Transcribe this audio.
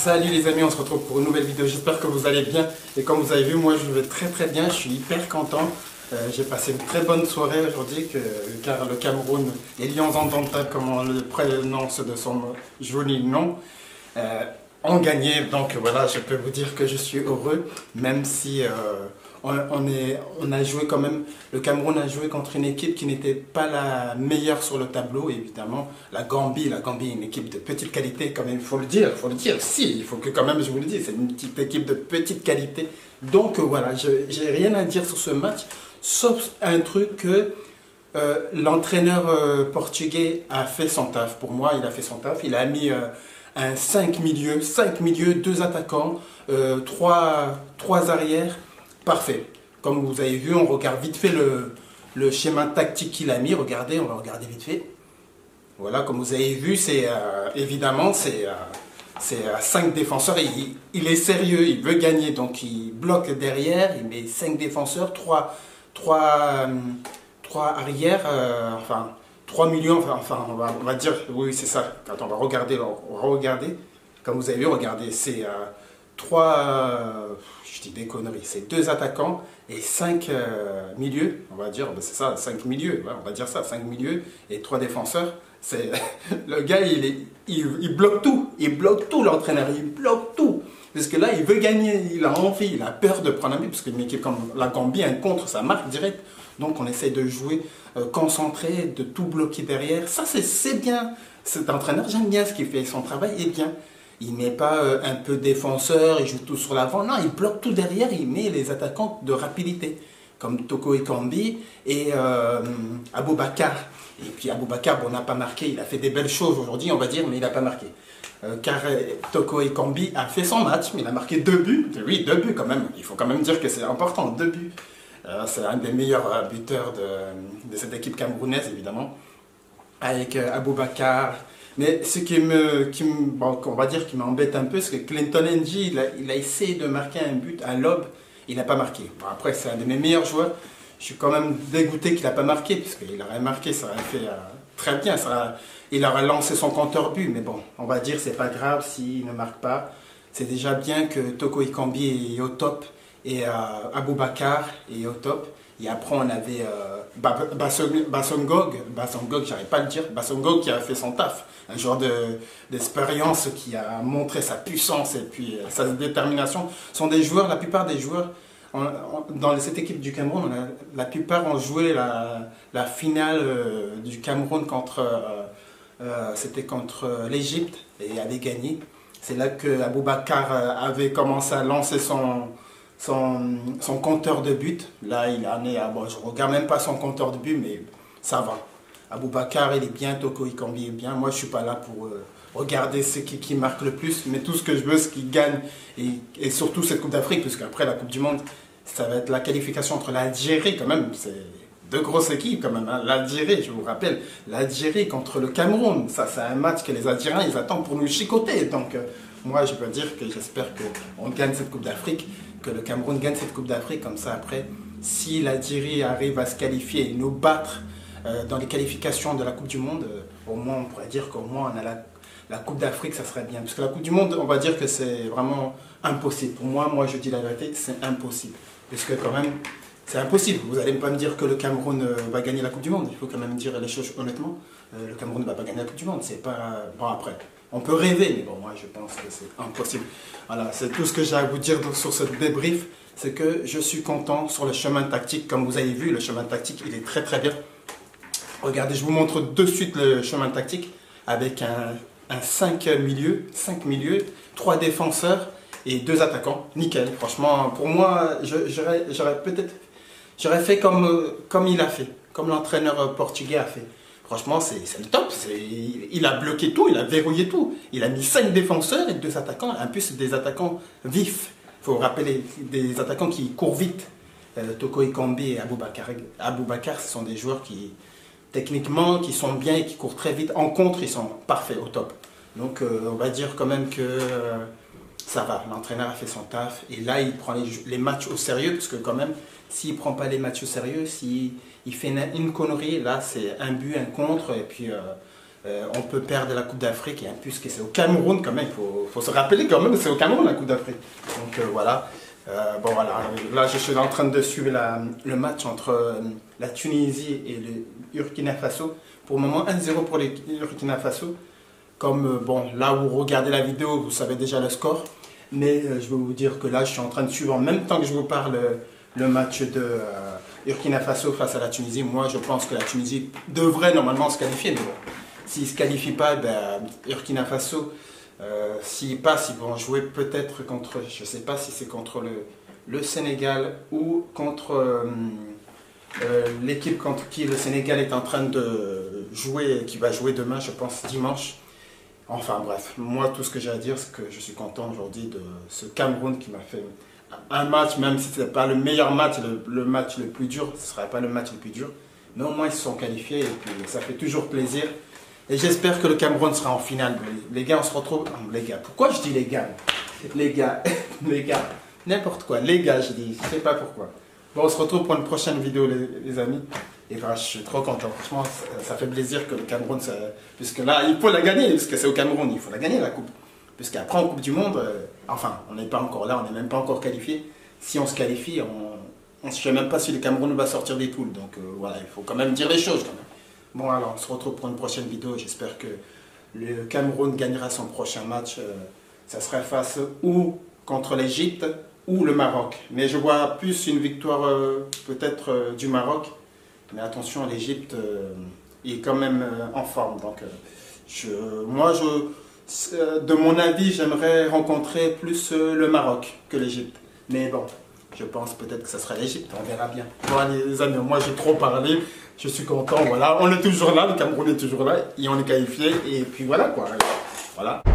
Salut les amis, on se retrouve pour une nouvelle vidéo, j'espère que vous allez bien. Et comme vous avez vu, moi je vais très bien, je suis hyper content. J'ai passé une très bonne soirée aujourd'hui car le Cameroun, les Lions indomptables comme on le prononce de son joli nom, ont gagné. Donc voilà, je peux vous dire que je suis heureux, même si on a joué quand même, le Cameroun a joué contre une équipe qui n'était pas la meilleure sur le tableau, évidemment. La Gambie est une équipe de petite qualité, quand même, il faut le dire, si, il faut que quand même je vous le dise, c'est une petite équipe de petite qualité. Donc voilà, j'ai rien à dire sur ce match, sauf un truc que l'entraîneur portugais a fait son taf. Pour moi, il a fait son taf, il a mis un 5 milieux, 2 attaquants, 3 arrières. Parfait. Comme vous avez vu, on regarde vite fait le schéma tactique qu'il a mis. Regardez, on va regarder vite fait. Voilà, comme vous avez vu, c'est évidemment, c'est 5 défenseurs. Il est sérieux, il veut gagner, donc il bloque derrière. Il met 5 défenseurs, 3 arrières, enfin 3 milieux, enfin on va dire, oui c'est ça. Quand on va regarder, comme vous avez vu, regardez, c'est 3, je dis des conneries, c'est 2 attaquants et 5 milieux, on va dire, c'est ça, 5 milieux, on va dire ça, 5 milieux et 3 défenseurs. Le gars, il bloque tout l'entraîneur, il bloque tout. Parce que là, il veut gagner, il a envie, il a peur de prendre un but, parce qu'une équipe comme la Gambie, un contre, ça marque direct. Donc on essaie de jouer concentré, de tout bloquer derrière. Ça, c'est bien. Cet entraîneur, j'aime bien ce qu'il fait, son travail est bien. Il ne met pas un peu défenseur, il joue tout sur l'avant. Non, il bloque tout derrière, il met les attaquants de rapidité, comme Toko Ekambi et Aboubakar. Et puis Aboubakar, bon, n'a pas marqué, il a fait des belles choses aujourd'hui, on va dire, mais il n'a pas marqué. Car Toko Ekambi a fait son match, mais il a marqué 2 buts. Oui, 2 buts quand même, il faut quand même dire que c'est important, 2 buts. C'est un des meilleurs buteurs de cette équipe camerounaise, évidemment, avec Aboubakar. Mais ce bon, on va dire qui m'embête un peu, c'est que Clinton N'Jie, il a essayé de marquer un but à l'aube, il n'a pas marqué. Bon, après, c'est un de mes meilleurs joueurs. Je suis quand même dégoûté qu'il n'a pas marqué, parce qu'il aurait marqué, ça aurait fait très bien. Il aurait lancé son compteur but, mais bon, on va dire c'est pas grave s'il ne marque pas. C'est déjà bien que Toko Ekambi est au top et Aboubakar est au top. Et après, on avait Bassongog, j'arrive pas à le dire, Bassongog qui a fait son taf. Un joueur d'expérience qui a montré sa puissance et puis sa détermination. Sont des joueurs, la plupart des joueurs, dans cette équipe du Cameroun, la plupart ont joué la finale du Cameroun c'était contre l'Égypte et avait gagné. C'est là que Aboubakar avait commencé à lancer son compteur de but. Là, il en est à, bon, je ne regarde même pas son compteur de but, mais ça va. Aboubakar, il est bien, Toko Ekambi est bien. Moi, je ne suis pas là pour regarder ce qui marque le plus, mais tout ce que je veux, c'est qu'il gagne. Et surtout cette Coupe d'Afrique, parce qu'après la Coupe du Monde, ça va être la qualification entre l'Algérie, quand même. C'est 2 grosses équipes, quand même. Hein. L'Algérie, je vous rappelle, l'Algérie contre le Cameroun. Ça, c'est un match que les Algériens, ils attendent pour nous chicoter. Donc, moi, je peux dire que j'espère qu'on gagne cette Coupe d'Afrique, que le Cameroun gagne cette Coupe d'Afrique. Comme ça, après, si l'Algérie arrive à se qualifier et nous battre dans les qualifications de la Coupe du Monde, au moins, on pourrait dire qu'au moins, on a la Coupe d'Afrique, ça serait bien. Parce que la Coupe du Monde, on va dire que c'est vraiment impossible. Pour moi, je dis la vérité, c'est impossible. Parce que quand même, c'est impossible. Vous n'allez pas me dire que le Cameroun va gagner la Coupe du Monde. Il faut quand même dire les choses honnêtement. Le Cameroun ne va pas gagner la Coupe du Monde. C'est pas... Bon, après, on peut rêver, mais bon, moi, je pense que c'est impossible. Voilà, c'est tout ce que j'ai à vous dire sur ce débrief. C'est que je suis content sur le chemin tactique. Comme vous avez vu, le chemin tactique, il est très bien. Regardez, je vous montre de suite le chemin tactique avec un 5 milieux, 3 défenseurs et 2 attaquants. Nickel, franchement, pour moi, j'aurais fait comme il a fait, comme l'entraîneur portugais a fait. Franchement, c'est le top. Il a bloqué tout, il a verrouillé tout. Il a mis 5 défenseurs et 2 attaquants. En plus, des attaquants vifs. Il faut rappeler, des attaquants qui courent vite. Toko Ekambi et Aboubakar, ce sont des joueurs qui, techniquement, qui sont bien et qui courent très vite. En contre, ils sont parfaits, au top. Donc, on va dire quand même que ça va. L'entraîneur a fait son taf. Et là, il prend les matchs au sérieux. Parce que quand même, s'il ne prend pas les matchs au sérieux, s'il fait une connerie, là, c'est un but, un contre. Et puis, On peut perdre la Coupe d'Afrique, puisque c'est au Cameroun quand même, il faut se rappeler quand même, c'est au Cameroun la Coupe d'Afrique. Donc voilà. Bon voilà, là je suis en train de suivre le match entre la Tunisie et le Burkina Faso. Pour le moment 1-0 pour les Burkina Faso. Comme bon, là où vous regardez la vidéo, vous savez déjà le score. Mais je vais vous dire que là je suis en train de suivre en même temps que je vous parle le match de Burkina Faso face à la Tunisie. Moi je pense que la Tunisie devrait normalement se qualifier. Mais bon, s'ils ne se qualifient pas, ben, Burkina Faso... s'ils passent, ils vont jouer peut-être contre, je ne sais pas si c'est contre le Sénégal ou contre l'équipe contre qui le Sénégal est en train de jouer, qui va jouer demain, je pense dimanche. Enfin bref, moi tout ce que j'ai à dire, c'est que je suis content aujourd'hui de ce Cameroun qui m'a fait un match, même si ce n'est pas le meilleur match, le match le plus dur, ce ne sera pas le match le plus dur, mais au moins ils se sont qualifiés et puis ça fait toujours plaisir. Et j'espère que le Cameroun sera en finale. Les gars, on se retrouve... Les gars, pourquoi je dis les gars? Les gars, n'importe quoi. Les gars, je dis, je sais pas pourquoi. Bon, on se retrouve pour une prochaine vidéo, les amis. Et ben, je suis trop content. Franchement, ça fait plaisir que le Cameroun... puisque là, il faut la gagner, puisque c'est au Cameroun. Il faut la gagner, la Coupe. Puisqu'après, en Coupe du Monde... enfin, on n'est pas encore là, on n'est même pas encore qualifié. Si on se qualifie, on ne sait même pas si le Cameroun va sortir des poules. Donc voilà, il faut quand même dire les choses, quand même. Bon alors, on se retrouve pour une prochaine vidéo. J'espère que le Cameroun gagnera son prochain match. Ça serait face ou contre l'Égypte ou le Maroc. Mais je vois plus une victoire peut-être du Maroc. Mais attention, l'Égypte est quand même en forme. Donc moi, de mon avis, j'aimerais rencontrer plus le Maroc que l'Égypte. Mais bon, je pense peut-être que ce sera l'Égypte. On verra bien. Bon allez les amis, moi j'ai trop parlé. Je suis content, voilà, on est toujours là, le Cameroun est toujours là, et on est qualifié, et puis voilà quoi, voilà.